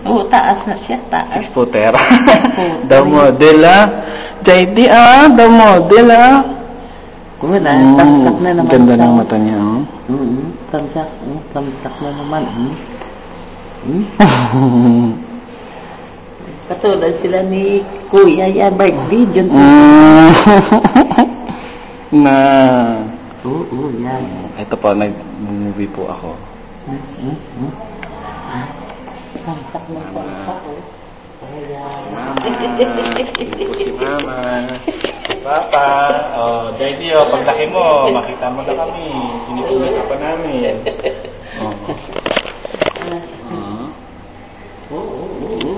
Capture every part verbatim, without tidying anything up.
Oo, taas na siya, taas. Six-footer. The model, ah. J D, ah. The model, ah. Wala, mm, tamsak na naman. Ganda ng mata niya, oh. Mm-hmm. Tamsak, mm, tamsak na naman. Mm. Mm. Katulad sila ni Kuya Yabag Dijon. Mm. Na. Oo, oo, yan. Ito po, nag-movie po ako. Mm-hmm. Mm-hmm. Tamsak na tamsak, oh. Ayan. Mama. Ito po si Mama. Papa. Oh, baby, oh, paglaki mo, makita mo na kami. Pinipinit ka pa namin. Oh. Uh-huh. Oo, oo, oo.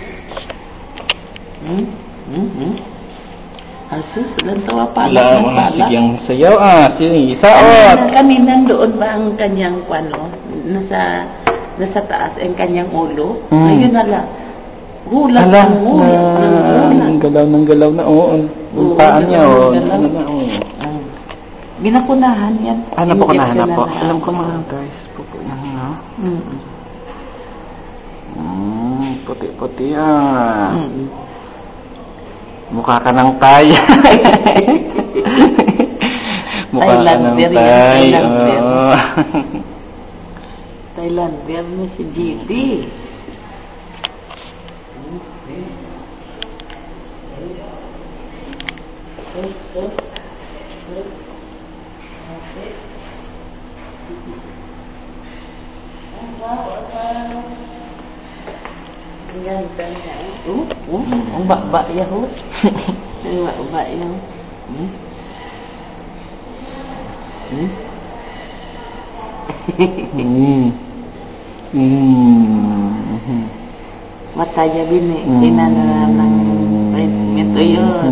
Hmm? Hmm? Hmm? Asus, lang tawa pala. Wala, mga sigyang sayaw, ah. Sinisaot. Kaninang doon ba ang kanyang, ano, nasa, nasa taas, ang kanyang ulo? Hmm. Ngayon nala, hulat Hala, ng hulat ng hulat. Ang galaw ng galaw na, oo. Ang paan niya, oo. Ano na, oo. Binakunahan yan. Ah, napakunahan na po. Alam ko mga guys, pupunan na. Mm-hmm. Mm, puti-puti ah. Mm-hmm. Mukha ka ng Tay. Mukha ka ng Tay. Oo. Thailander mo si G D. Ang ganda niya. Oh, oh, ang baba yan, oh. Ang baba yan. Hmm? Hmm? Mm. Mm. Mata niya din eh. Tinananan ng ito yun.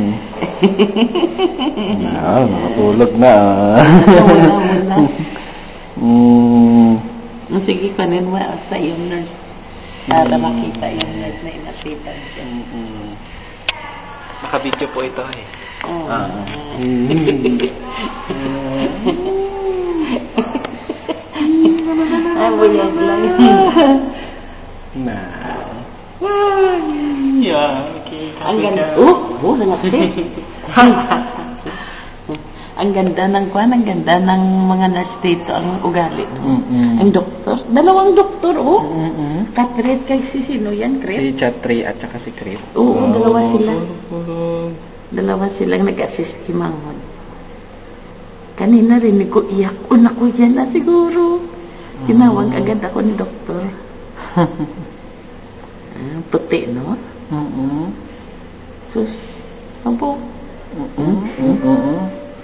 Ah, nakatulog na. Wala, wala. Mm. Sige, kanin mo sa yung nurse. Para makita yung nurse na inasipan siya. Mm-mm. Naka-video po ito eh. Oo. Ah. Ay, buyag lang. Na. Yeah, okay. Ang ganda. Oh, oh, nangati. Ang ganda ng kwan, ang ganda ng mga nurse dito, ang ugali. Mm-mm. Ang doktor, dalawang doktor, oh. Mm-mm. Katrit kay si sino yan, Chris? Si Chatri at saka si Chris. Oo, oh, dalawa sila. Oh. Dalawa silang nag-assist si Mangon. Kanina rin ko iyak. O, naku, yan na siguro. Tinawag agad ako ni doktor. Ah, puti, no? Mm-mm. Sus, abo. Mm-mm. Mm-mm.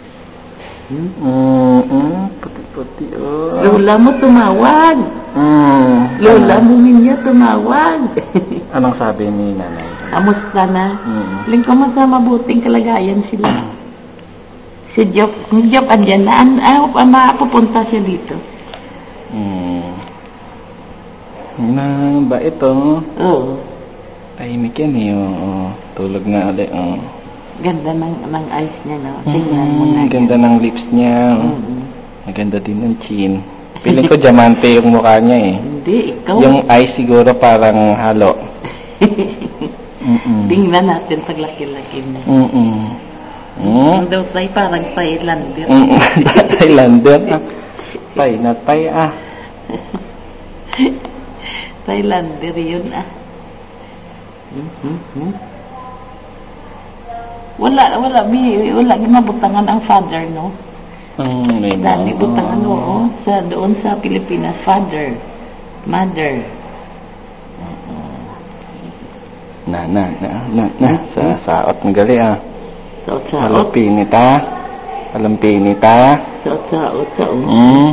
Mm-mm. Puti-puti, oh. Lola mo tumawag. Mm. Lola mo niya tumawag. Anong sabi ni nanay? Kamusta na? Mm. Lingkong sa mabuting kalagayan sila. Si Job, si Job andyan na, an, ah, ah, mapupunta siya dito. Mm. Na ba ito? Oo. Tahimik yan eh, oh. Tulog nga ulit, oh. Ganda ng, ng eyes niya, no? Tingnan mo na. Mm, ganda ng lips niya. Mm-hmm. Maganda din ng chin. Piling ko diamante yung mukha niya eh. Hindi, ikaw. Yung eyes siguro parang halo. Mm-mm. Tingnan natin paglaki-laki niya. Mm-mm. Mm? Ang daw tayo parang Thailander. Mm-mm. Thailander. Ah. Tay na tay ah. Thailander yun ah. Mm-hmm. Wala, wala, bi, wala ginabutangan ang father, no? Mm, may Dati mga- butangan, oo. Sa, doon sa Pilipinas, father, mother. Na, na, na, na, na. Sa saot ng gali ah. Saot-saot. Halumpinit ah. Halumpinit ah. Saot-saot, saot. Mm.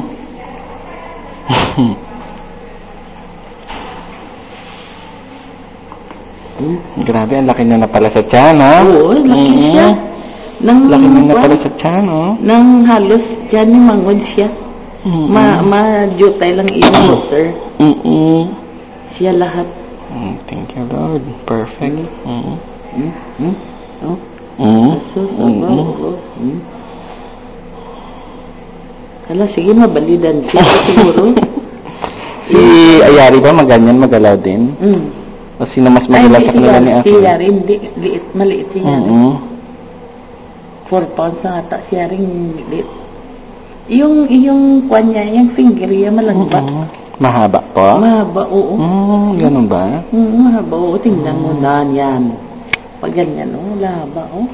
Grabe, ang laki na na pala sa tiyan, ha? Oo, laki Mm. siya. Nang, Laki na na wa- pala sa tiyan, oh. nang halos dyan ni Mangon siya. Mm. Ma, ma-jutay lang yung water. Mm-mm. Siya lahat. Mm, thank you, Lord. Perfect. Mm. Hmm? Hmm? Oh, Mm. sus, Mm. aba, oh, hmm. Hala, sige, mabalidan siya siguro. Si Ayari ba maganyan, magalaw din? Mm. O sino mas magalaw sa kanila ni Ate? Si Yari, hindi, liit, maliit si Yari. Oo. Four pounds na ata si Yari, liit. Yung, yung kwan niya, yung finger niya, malagba. Oo. Mahaba po? Mahaba, oo. Hmm, ganun ba? Mm, mahaba, oo. Tingnan mo na yan. Pag ganyan, oo, lahaba, oo.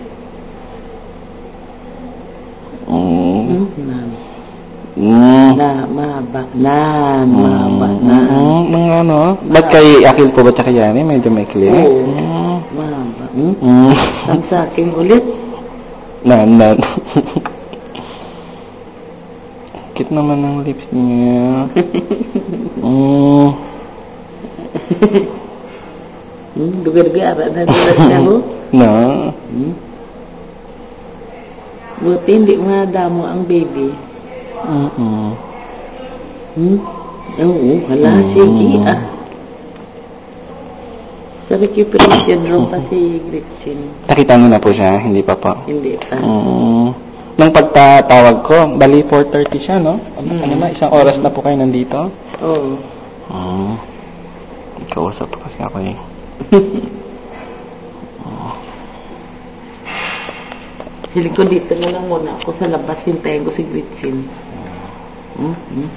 Oo. Mm, na, Mm. na, mahaba, na, mahaba, na. Mm, mga ano? Ba't kay Akil po ba tsaka Yari? Medyo may clear? Oo. Mm. Mahaba. Mm? Mm. Ang sa akin ulit. Nan, nan. Cute naman ang lips niya. Mm. Hmm, dugar-gara na dulat niya, ho. No. Hmm? Buti hindi madamo ang baby. Mm-mm. Hmm? Oo, hala, Mm. sige ah. Sa recuperation room pa si Gretchen. Nakita niyo na po siya? Hindi pa po? Hindi pa. Mm. Nung pagtatawag ko, bali four thirty siya, no? Ano, Mm. ano na, isang oras na po kayo nandito? Oo. Mm. Kausap po kasi ako eh. Hiling ko dito na lang muna ako sa labas, hintayin ko si Gretchen. Hmm? Hmm?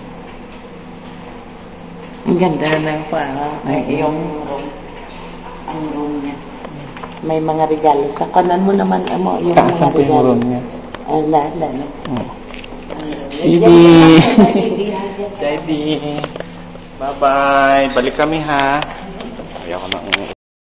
Ang ganda ng pa, ay, yung room. Ang room niya. May mga regalo. Sa kanan mo naman, amo, yung Taas mga ang po yung regalo. room niya. Ay, lahat, lahat. Mm. Baby! Daddy! Bye-bye! Balik kami ha! Ayaw ko na.